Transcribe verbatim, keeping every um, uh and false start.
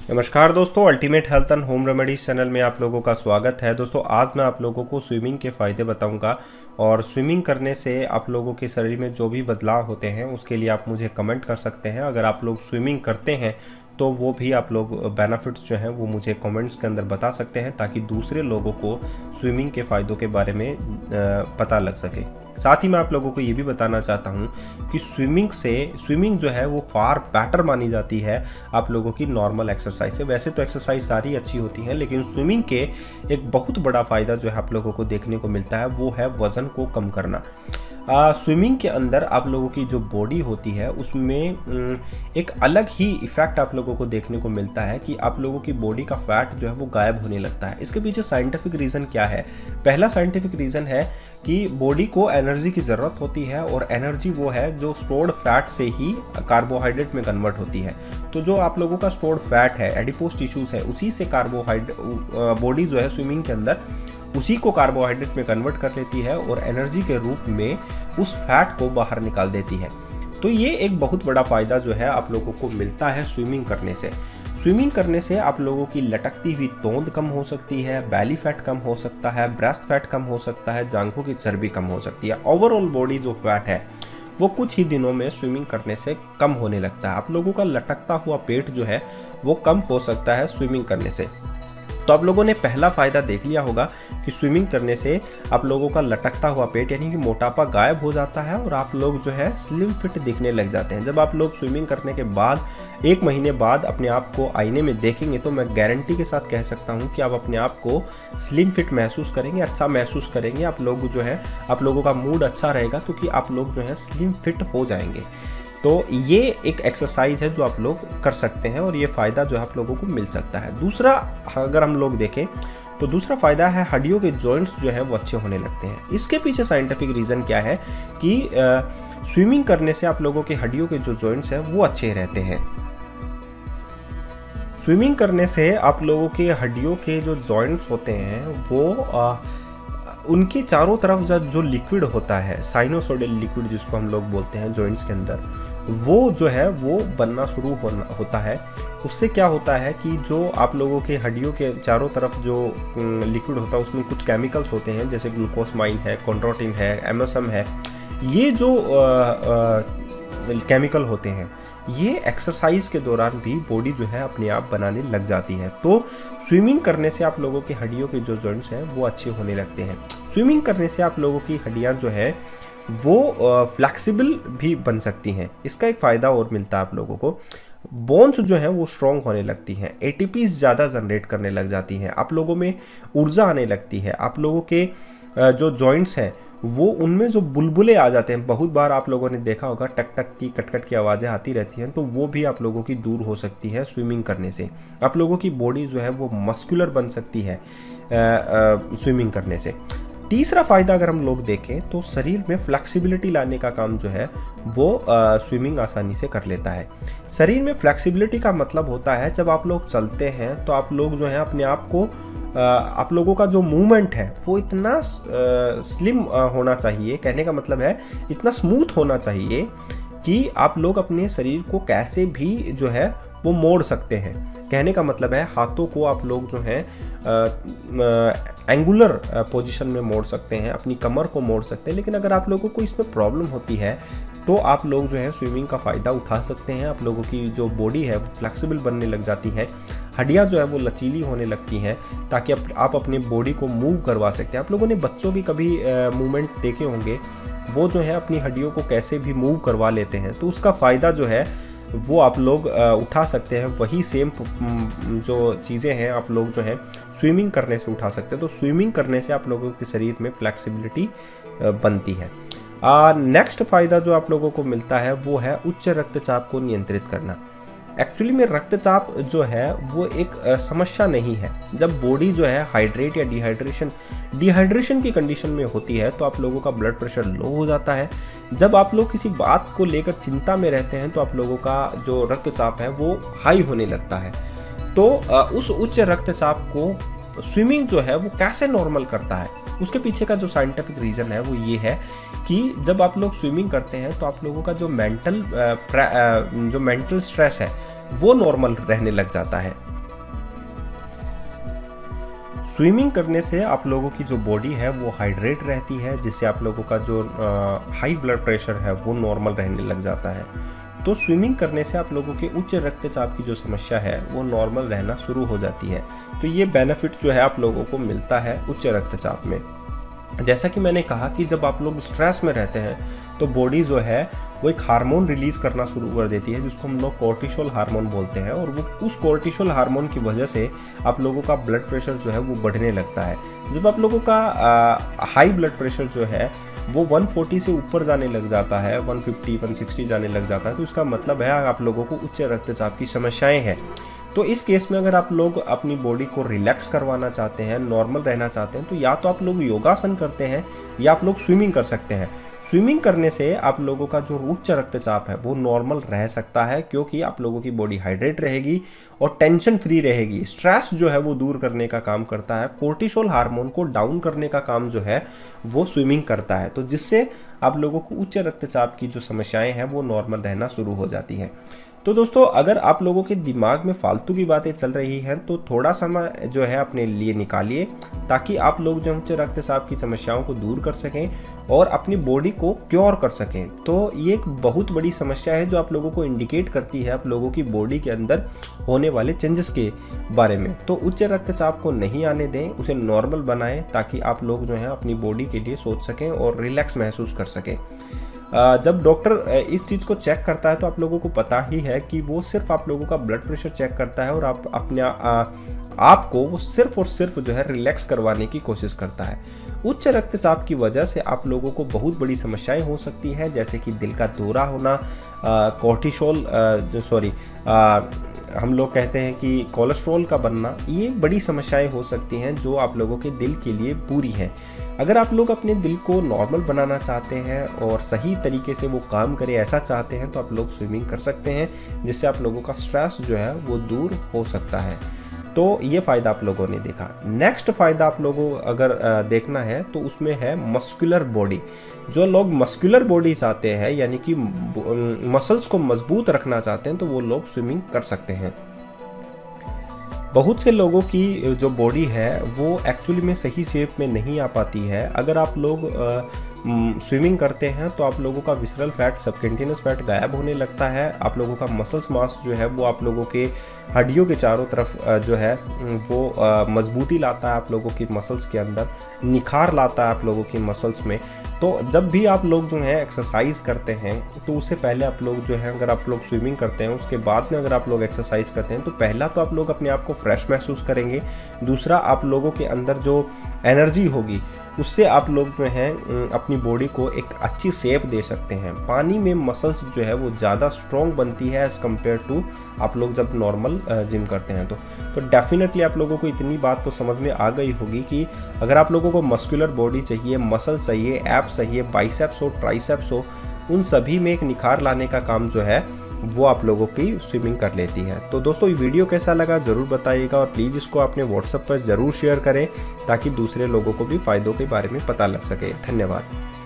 नमस्कार दोस्तों, ultimate health and home remedies channel में आप लोगों का स्वागत है। दोस्तों आज मैं आप लोगों को स्विमिंग के फ़ायदे बताऊंगा और स्विमिंग करने से आप लोगों के शरीर में जो भी बदलाव होते हैं उसके लिए आप मुझे कमेंट कर सकते हैं। अगर आप लोग स्विमिंग करते हैं तो वो भी आप लोग बेनिफिट्स जो हैं वो मुझे कमेंट्स के अंदर बता सकते हैं ताकि दूसरे लोगों को स्विमिंग के फ़ायदों के बारे में पता लग सके। साथ ही मैं आप लोगों को ये भी बताना चाहता हूँ कि स्विमिंग से स्विमिंग जो है वो फार बेटर मानी जाती है आप लोगों की नॉर्मल एक्सरसाइज से। वैसे तो एक्सरसाइज सारी अच्छी होती हैं, लेकिन स्विमिंग के एक बहुत बड़ा फ़ायदा जो है आप लोगों को देखने को मिलता है वो है वज़न को कम करना। स्विमिंग के अंदर आप लोगों की जो बॉडी होती है उसमें एक अलग ही इफ़ेक्ट आप लोगों को देखने को मिलता है कि आप लोगों की बॉडी का फैट जो है वो गायब होने लगता है। इसके पीछे साइंटिफिक रीज़न क्या है? पहला साइंटिफिक रीज़न है कि बॉडी को एनर्जी की ज़रूरत होती है और एनर्जी वो है जो स्टोर्ड फैट से ही कार्बोहाइड्रेट में कन्वर्ट होती है। तो जो आप लोगों का स्टोर्ड फैट है, एडिपोज टिश्यूज़ है, उसी से कार्बोहाइड्रेट बॉडी जो है स्विमिंग के अंदर उसी को कार्बोहाइड्रेट में कन्वर्ट कर लेती है और एनर्जी के रूप में उस फैट को बाहर निकाल देती है। तो ये एक बहुत बड़ा फ़ायदा जो है आप लोगों को मिलता है स्विमिंग करने से। स्विमिंग करने से आप लोगों की लटकती हुई तोंद कम हो सकती है, बैली फैट कम हो सकता है, ब्रेस्ट फैट कम हो सकता है, जांघों की चर्बी कम हो सकती है। ओवरऑल बॉडी जो फैट है वो कुछ ही दिनों में स्विमिंग करने से कम होने लगता है। आप लोगों का लटकता हुआ पेट जो है वो कम हो सकता है स्विमिंग करने से। तो आप लोगों ने पहला फ़ायदा देख लिया होगा कि स्विमिंग करने से आप लोगों का लटकता हुआ पेट यानी कि मोटापा गायब हो जाता है और आप लोग जो है स्लिम फिट दिखने लग जाते हैं। जब आप लोग स्विमिंग करने के बाद एक महीने बाद अपने आप को आईने में देखेंगे तो मैं गारंटी के साथ कह सकता हूं कि आप अपने आप को स्लिम फिट महसूस करेंगे, अच्छा महसूस करेंगे। आप लोग जो है आप लोगों का मूड अच्छा रहेगा क्योंकि आप लोग जो है स्लिम फिट हो जाएंगे। तो ये एक एक्सरसाइज है जो आप लोग कर सकते हैं और ये फ़ायदा जो है आप लोगों को मिल सकता है। दूसरा अगर हम लोग देखें तो दूसरा फ़ायदा है हड्डियों के जॉइंट्स जो हैं वो अच्छे होने लगते हैं। इसके पीछे साइंटिफिक रीज़न क्या है कि स्विमिंग करने से आप लोगों के हड्डियों के जो जॉइंट्स हैं वो अच्छे रहते हैं। स्विमिंग करने से आप लोगों के हड्डियों के जो जॉइंट्स होते हैं वो आ, उनके चारों तरफ जो लिक्विड होता है, साइनोसोइडल लिक्विड जिसको हम लोग बोलते हैं जॉइंट्स के अंदर, वो जो है वो बनना शुरू होना होता है। उससे क्या होता है कि जो आप लोगों के हड्डियों के चारों तरफ जो लिक्विड होता है उसमें कुछ केमिकल्स होते हैं जैसे ग्लूकोसमाइन है, कॉन्ड्रोटिन है, एमएसएम है। ये जो केमिकल होते हैं ये एक्सरसाइज के दौरान भी बॉडी जो है अपने आप बनाने लग जाती है। तो स्विमिंग करने से आप लोगों की हड्डियों के जो जॉइंट्स हैं वो अच्छे होने लगते हैं। स्विमिंग करने से आप लोगों की हड्डियां जो है वो फ्लेक्सिबल भी बन सकती हैं। इसका एक फ़ायदा और मिलता है आप लोगों को, बोन्स जो हैं वो स्ट्रॉन्ग होने लगती हैं, एटीपीज ज़्यादा जनरेट करने लग जाती हैं, आप लोगों में ऊर्जा आने लगती है, आप लोगों के जो जॉइंट्स हैं वो उनमें जो बुलबुले आ जाते हैं, बहुत बार आप लोगों ने देखा होगा टक टक की कटकट की आवाज़ें आती रहती हैं, तो वो भी आप लोगों की दूर हो सकती है स्विमिंग करने से। आप लोगों की बॉडी जो है वो मस्कुलर बन सकती है स्विमिंग करने से। तीसरा फ़ायदा अगर हम लोग देखें तो शरीर में फ्लेक्सिबिलिटी लाने का काम जो है वो स्विमिंग आसानी से कर लेता है। शरीर में फ्लेक्सिबिलिटी का मतलब होता है जब आप लोग चलते हैं तो आप लोग जो है अपने आप को आप लोगों का जो मूवमेंट है वो इतना स्लिम होना चाहिए, कहने का मतलब है इतना स्मूथ होना चाहिए कि आप लोग अपने शरीर को कैसे भी जो है वो मोड़ सकते हैं। कहने का मतलब है हाथों को आप लोग जो हैं एंगुलर पोजीशन में मोड़ सकते हैं, अपनी कमर को मोड़ सकते हैं। लेकिन अगर आप लोगों को इसमें प्रॉब्लम होती है तो आप लोग जो है स्विमिंग का फ़ायदा उठा सकते हैं। आप लोगों की जो बॉडी है वो फ्लेक्सिबल बनने लग जाती है, हड्डियाँ जो है वो लचीली होने लगती हैं ताकि आप, आप अपनी बॉडी को मूव करवा सकते हैं। आप लोगों ने बच्चों की कभी मूवमेंट देखे होंगे, वो जो है अपनी हड्डियों को कैसे भी मूव करवा लेते हैं, तो उसका फ़ायदा जो है वो आप लोग उठा सकते हैं। वही सेम जो चीज़ें हैं आप लोग जो हैं स्विमिंग करने से उठा सकते हैं। तो स्विमिंग करने से आप लोगों के शरीर में फ्लेक्सिबिलिटी बनती है। नेक्स्ट फ़ायदा जो आप लोगों को मिलता है वो है उच्च रक्तचाप को नियंत्रित करना। एक्चुअली में रक्तचाप जो है वो एक समस्या नहीं है। जब बॉडी जो है हाइड्रेट या डिहाइड्रेशन डिहाइड्रेशन की कंडीशन में होती है तो आप लोगों का ब्लड प्रेशर लो हो जाता है। जब आप लोग किसी बात को लेकर चिंता में रहते हैं तो आप लोगों का जो रक्तचाप है वो हाई होने लगता है। तो उस उच्च रक्तचाप को स्विमिंग जो है वो कैसे नॉर्मल करता है, उसके पीछे का जो साइंटिफिक रीज़न है वो ये है कि जब आप लोग स्विमिंग करते हैं तो आप लोगों का जो मेंटल जो मेंटल स्ट्रेस है वो नॉर्मल रहने लग जाता है। स्विमिंग करने से आप लोगों की जो बॉडी है वो हाइड्रेट रहती है, जिससे आप लोगों का जो हाई ब्लड प्रेशर है वो नॉर्मल रहने लग जाता है। तो स्विमिंग करने से आप लोगों के उच्च रक्तचाप की जो समस्या है वो नॉर्मल रहना शुरू हो जाती है। तो ये बेनिफिट जो है आप लोगों को मिलता है उच्च रक्तचाप में। जैसा कि मैंने कहा कि जब आप लोग स्ट्रेस में रहते हैं तो बॉडी जो है वो एक हार्मोन रिलीज़ करना शुरू कर देती है, जिसको हम लोग कोर्टिसोल हार्मोन बोलते हैं। और वो उस कोर्टिसोल हार्मोन की वजह से आप लोगों का ब्लड प्रेशर जो है वो बढ़ने लगता है। जब आप लोगों का हाई ब्लड प्रेशर जो है वो एक सौ चालीस से ऊपर जाने लग जाता है, एक सौ पचास, एक सौ साठ जाने लग जाता है, तो इसका मतलब है आप लोगों को उच्च रक्तचाप की समस्याएं हैं। तो इस केस में अगर आप लोग अपनी बॉडी को रिलैक्स करवाना चाहते हैं, नॉर्मल रहना चाहते हैं, तो या तो आप लोग योगासन करते हैं या आप लोग स्विमिंग कर सकते हैं। स्विमिंग करने से आप लोगों का जो उच्च रक्तचाप है वो नॉर्मल रह सकता है, क्योंकि आप लोगों की बॉडी हाइड्रेट रहेगी और टेंशन फ्री रहेगी। स्ट्रेस जो है वो दूर करने का काम करता है, कोर्टिसोल हार्मोन को डाउन करने का काम जो है वो स्विमिंग करता है, तो जिससे आप लोगों को उच्च रक्तचाप की जो समस्याएं हैं वो नॉर्मल रहना शुरू हो जाती हैं। तो दोस्तों, अगर आप लोगों के दिमाग में फालतू की बातें चल रही हैं तो थोड़ा समय जो है अपने लिए निकालिए, ताकि आप लोग जो उच्च रक्तचाप की समस्याओं को दूर कर सकें और अपनी बॉडी को क्योर कर सकें। तो ये एक बहुत बड़ी समस्या है जो आप लोगों को इंडिकेट करती है आप लोगों की बॉडी के अंदर होने वाले चेंजेस के बारे में। तो उच्च रक्तचाप को नहीं आने दें, उसे नॉर्मल बनाएं, ताकि आप लोग जो है अपनी बॉडी के लिए सोच सकें और रिलैक्स महसूस कर सकें। जब डॉक्टर इस चीज़ को चेक करता है तो आप लोगों को पता ही है कि वो सिर्फ आप लोगों का ब्लड प्रेशर चेक करता है और आप अपने आप को वो सिर्फ और सिर्फ जो है रिलैक्स करवाने की कोशिश करता है। उच्च रक्तचाप की वजह से आप लोगों को बहुत बड़ी समस्याएं हो सकती हैं, जैसे कि दिल का दौरा होना, कोर्टिसोल जो सॉरी हम लोग कहते हैं कि कोलेस्ट्रॉल का बनना, ये बड़ी समस्याएं हो सकती हैं जो आप लोगों के दिल के लिए बुरी हैं। अगर आप लोग अपने दिल को नॉर्मल बनाना चाहते हैं और सही तरीके से वो काम करे ऐसा चाहते हैं तो आप लोग स्विमिंग कर सकते हैं, जिससे आप लोगों का स्ट्रेस जो है वो दूर हो सकता है। तो ये फ़ायदा आप लोगों ने देखा। नेक्स्ट फ़ायदा आप लोगों को अगर देखना है तो उसमें है मस्कुलर बॉडी। जो लोग मस्कुलर बॉडी चाहते हैं, यानी कि मसल्स को मजबूत रखना चाहते हैं, तो वो लोग स्विमिंग कर सकते हैं। बहुत से लोगों की जो बॉडी है वो एक्चुअली में सही शेप में नहीं आ पाती है। अगर आप लोग स्विमिंग करते हैं तो आप लोगों का विसरल फैट, सबकंटिन्यूस फैट गायब होने लगता है। आप लोगों का मसल्स मास जो है वो आप लोगों के हड्डियों के चारों तरफ जो है वो मजबूती लाता है, आप लोगों की मसल्स के अंदर निखार लाता है आप लोगों की मसल्स में। तो जब भी आप लोग जो है एक्सरसाइज करते हैं तो उससे पहले आप लोग जो है, अगर आप लोग स्विमिंग करते हैं उसके बाद में अगर आप लोग एक्सरसाइज करते हैं तो पहला तो आप लोग अपने आप को फ्रेश महसूस करेंगे, दूसरा आप लोगों के अंदर जो एनर्जी होगी उससे आप लोग जो हैं अपनी बॉडी को एक अच्छी शेप दे सकते हैं। पानी में मसल्स जो है वो ज़्यादा स्ट्रॉन्ग बनती है एज़ कम्पेयर टू आप लोग जब नॉर्मल जिम करते हैं। तो तो डेफिनेटली आप लोगों को इतनी बात तो समझ में आ गई होगी कि अगर आप लोगों को मस्कुलर बॉडी चाहिए, मसल चाहिए, एप्स चाहिए, बाइसेप्स हो, ट्राइसेप्स हो, उन सभी में एक निखार लाने का काम जो है वो आप लोगों की स्विमिंग कर लेती है। तो दोस्तों, ये वीडियो कैसा लगा ज़रूर बताइएगा और प्लीज़ इसको अपने व्हाट्सएप पर ज़रूर शेयर करें, ताकि दूसरे लोगों को भी फ़ायदों के बारे में पता लग सके। धन्यवाद।